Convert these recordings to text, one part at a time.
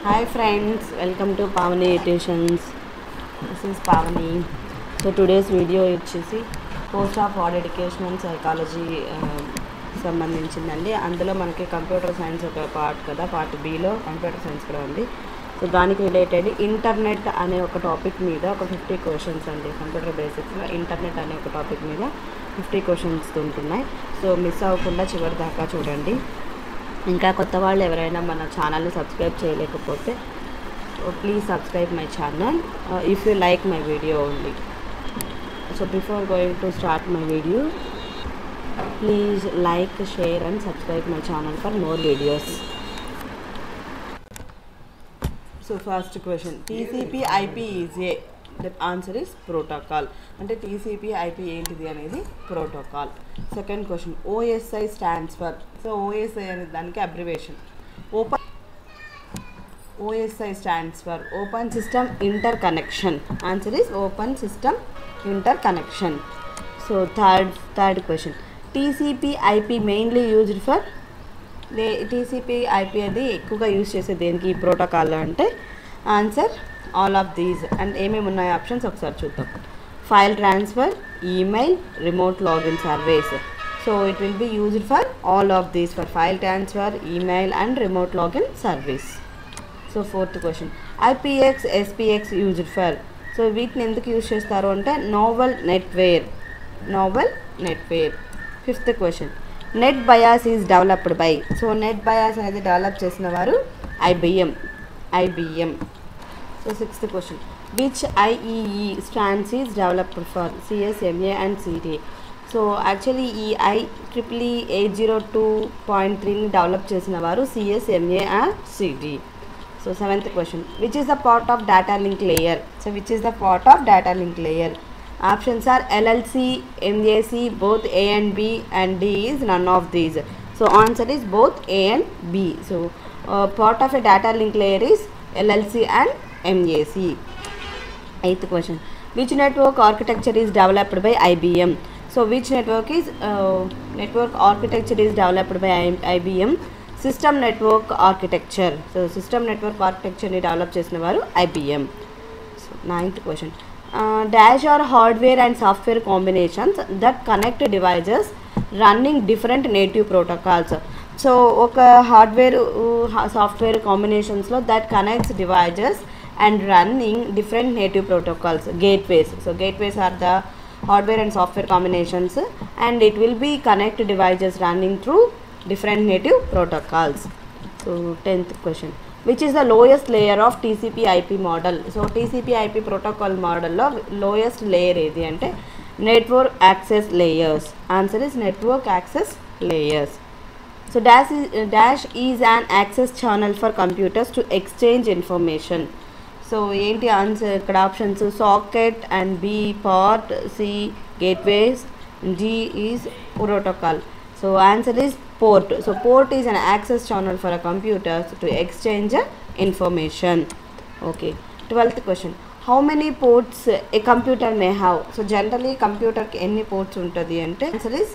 Hi friends, welcome to Pavani Tuitions. This is Pavani. So today's video వచ్చేసి post of all education and psychology సంబంధించిందండి. అందులో మనకి computer science ఒక part కదా, part below computer science కూడా ఉంది. So దానికి రిలేటెడ్ ఇంటర్నెట్ అనే ఒక టాపిక్ మీద ఒక 50 క్వశ్చన్స్ అండి. కంప్యూటర్ బేసిక్స్లో ఇంటర్నెట్ అనే ఒక టాపిక్ మీద 50 క్వశ్చన్స్ ఉంటున్నాయి. సో మిస్ అవ్వకుండా చివరి దాకా చూడండి. ఇంకా కొత్త వాళ్ళు ఎవరైనా మన ఛానల్ని సబ్స్క్రైబ్ చేయలేకపోతే please subscribe my channel if you like my video only. So before going to start my video, please like, share and subscribe my channel for more videos. So first question, TCP IP is A, the answer is protocol. అంటే TCP IP ఏంటిది అనేది protocol. Second question, OSI stands for. So OSI అనే దానికి abbreviation OSI stands for open system interconnection. Answer is open system inter connection. So third question, TCP IP mainly used for. TCP IP అది ఎక్కువగా use చేసే దేనికి ఈ ప్రోటోకాల్లో అంటే answer all of these. And ఏమేమి ఉన్నాయి ఆప్షన్స్ ఒకసారి చూద్దాం. File transfer, email, remote login service. So it will be used for all of these, for file transfer, email and remote login service. So fourth question, IPX, SPX used for. So వీటిని ఎందుకు use చేస్తారు అంటే Novell NetWare. Fifth question, net bias is developed by. So NetBIOS అనేది develop చేసిన వారు IBM. So sixth question, which IEEE stands is developed for. CSMA and CD. So actually ఈ IEEE 802.3ని develop చేసిన వారు CSMA and CD. So seventh question, which is the part of data link layer. So which is the part of data link layer. Options are LLC, MAC, both A and B, and D is none of these. So answer is both A and B. So part of a data link layer is LLC and MAC. Eighth question, which network architecture is developed by IBM. So which network architecture is developed by IBM? System network architecture. So system network architecture ni develop chesina varu IBM. So ninth question, dash are hardware and software combinations that connect devices running different native protocols. So ఒక hardware software కాంబినేషన్స్లో that connects devices and running different native protocols, gateways. So gateways are the hardware and software combinations and it will be connect devices running through different native protocols. So 10th question, which is the lowest layer of TCP/IP model. So TCP/IP protocol model lo lowest layer edi ante network access layers. Answer is network access layers. So dash is an access channel for computers to exchange information. So enti answer ikkada options socket and B port, C gateways, D is protocol. So answer is port. So port is an access channel for a computer to exchange information. Okay. 12th question, how many ports a computer may have. So generally computer ki enni ports untadi ante answer is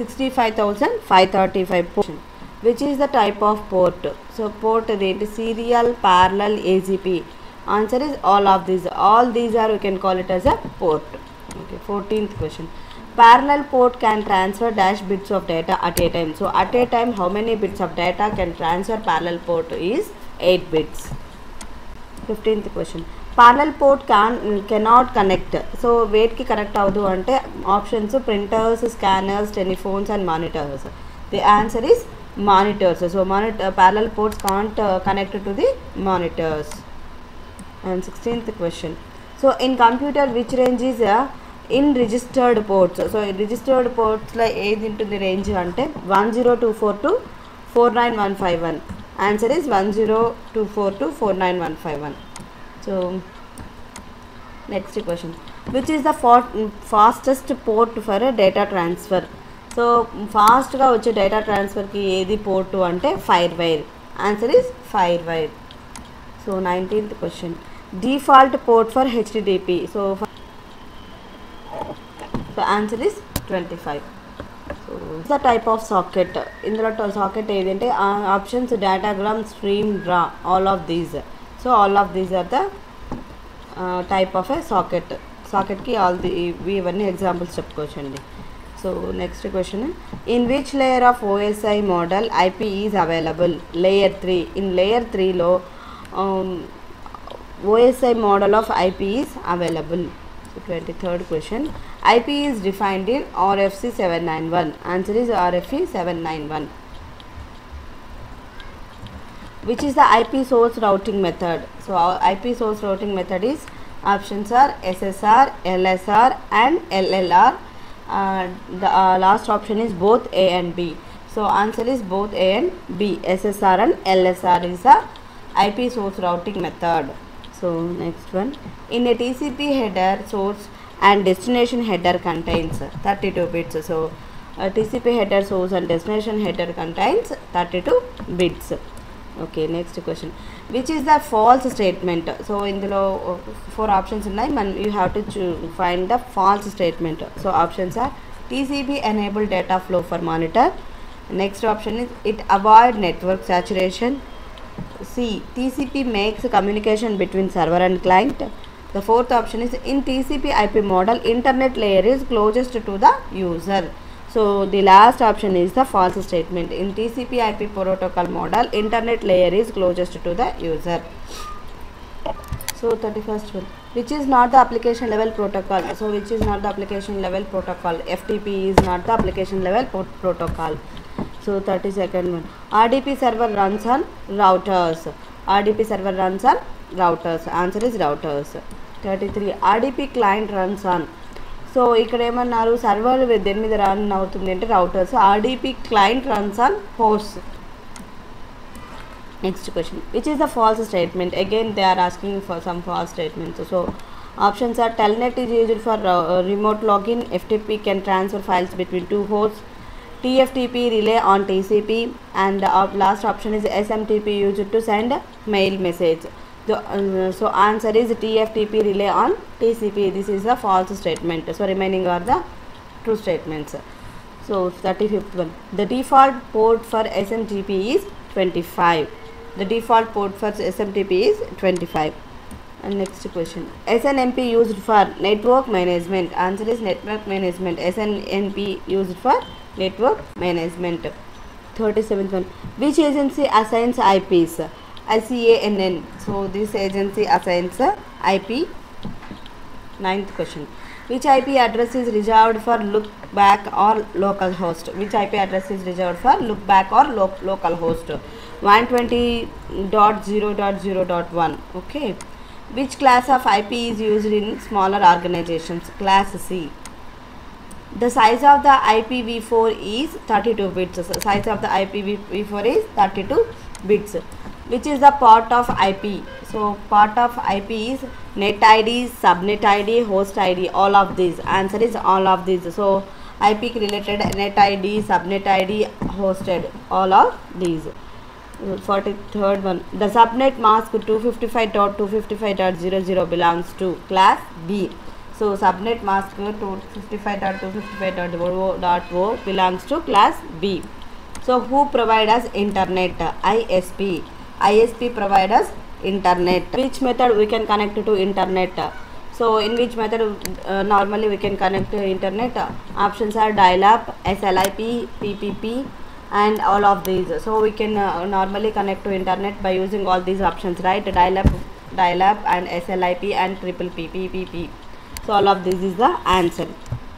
65,535 ports. Which is the type of port. So port enti serial, parallel, AGP. Answer is all of these. All these are, we can call it as a port. Okay. 14th question, parallel port can transfer dash bits of data at a time. So at a time how many bits of data can transfer parallel port is 8 bits. 15th question, parallel port cannot connect. So wait ki connect avadu ante options printers, scanners, telephones and monitors. The answer is monitors. So parallel ports can't connect to the monitors. And 16th question, so in computer which range is in registered ports. So registered ports లో ఏది ఉంటుంది range అంటే 10242 to 49151. Answer is 10242 to 49151. So next question, which is the fastest port for data transfer. So ఫాస్ట్గా వచ్చే data ట్రాన్స్ఫర్కి ఏది port అంటే FireWire. Answer is FireWire. So 19th question, default port for HTTP. So answer is 25. So the type of socket, ఇందులో socket ఏదంటే options datagram, stream, draw, all of these. So all of these are the type of a socket. సాకెట్కి ఇవన్నీ examples చెప్పుకోవచ్చండి. So next question, in which layer of OSI model IP is available? Layer 3. In layer 3లో OSI model of IP is available. So 23rd question, IP is defined in RFC 791. Answer is RFC 791. Which is the IP source routing method? So our IP source routing method is, options are SSR, LSR and LLR. The last option is both A and B. So answer is both A and B. SSR and LSR is the IP source routing method. So next one, in a TCP header, source and destination header contains 32 bits. So TCP header, source and destination header contains 32 bits. Okay, next question, which is the false statement? So in the 4 options ఉన్నాయి, you have to find the false statement. So options are TCP enable data flow for monitor. Next option is it avoid network saturation. C, TCP makes communication between server and client. The 4th option is in TCP IP model internet layer is closest to the user. So the last option is the false statement. In TCP IP protocol model internet layer is closest to the user. So 31st one, which is not the application level protocol? So which is not the application level protocol? FTP is not the application level protocol. So 32nd one, RDP server runs on routers. RDP server runs on routers. Answer is routers. 33, RDP client runs on. So ఇక్కడ ఏమన్నారు, server దేని మీద run అవుతుంది అంటే routers. RDP client runs on host. Next question, which is the false statement? Again they are asking for some false statements. So options are telnet is used for remote login. FTP can transfer files between 2 hosts. TFTP rely on TCP. And the last option is SMTP used to send mail message. So answer is TFTP rely on TCP. This is the false statement. So remaining are the true statements. So 35th one, the default port for SMTP is 25. The default port for SMTP is 25. And next question, SNMP used for network management. Answer is network management. SNMP used for network management. 37th one, which agency assigns IPs? ICANN. So this agency assigns IP. 9th question, which IP address is reserved for look back or local host? Which IP address is reserved for look back or local host? 120.0.0.1. Okay, which class of IP is used in smaller organizations? Class C. The size of the IPv4 is 32 bits. So size of the IPv4 is 32 bits. Which is the part of IP? So part of IP is net ID, subnet ID, host ID, all of these. Answer is all of these. So IP related net ID, subnet ID, hosted, all of these. 43rd one, the subnet mask 255.255.00 belongs to class B. So subnet mask 255.255.0 belongs to class B. So who provide us internet? ISP. ISP provide us internet. Which method we can connect to internet? So in which method normally we can connect to internet? Options are dial-up, SLIP, PPP and all of these. So we can normally connect to internet by using all these options, right? Dial-up and SLIP and triple PPP. So all of this is the answer.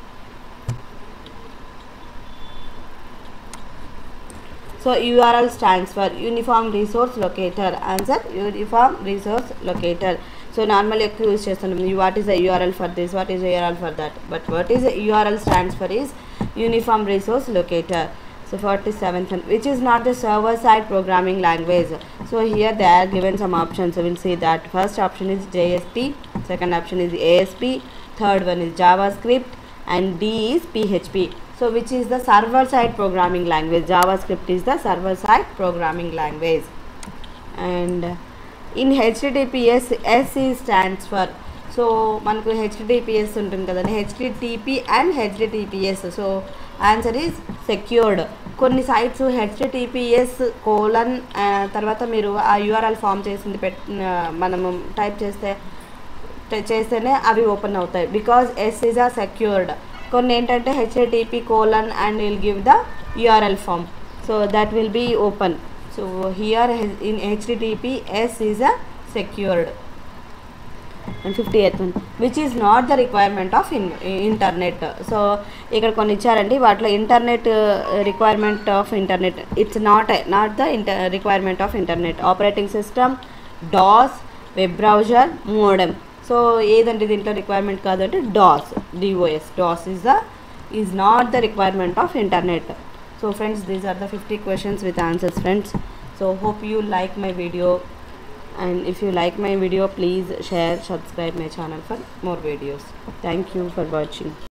So URL stands for Uniform Resource Locator. Answer, Uniform Resource Locator. So normally use chestunnamu, what is the URL for this, what is the URL for that, but what is the URL stands for is Uniform Resource Locator. So 47th one, which is not the server side programming language? So here they are given some options, so we'll see that. First option is JSP, second option is ASP, third one is JavaScript and D is PHP. So which is the server side programming language? JavaScript is the server side programming language. And in HTTPS, S stands for, so మనకు HTTPS ఉంటుంది కదండి, HTTP and HTTPS. So answer is secured. కొన్ని sites HTTPS colon తర్వాత మీరు ఆ URL form చేసింది మనము type చేస్తేనే అవి ఓపెన్ అవుతాయి, because S is a secured. కొన్ని ఏంటంటే HTTP colon and will give the URL form, so that will be open. So here in HTTP S is a secured. And 58th one, which is not the requirement of internet. So ఇక్కడ కొన్ని ఇచ్చారండి, వాటిలో internet requirement of internet, it's not the requirement of internet. Operating system, DOS, web browser, modem. So ఏదంటే దీంట్లో requirement కాదంటే DOS is not the requirement of internet. So friends, these are the 50 questions with answers, friends. So hope you like my video, and if you like my video, please share, subscribe my channel for more videos. Thank you for watching.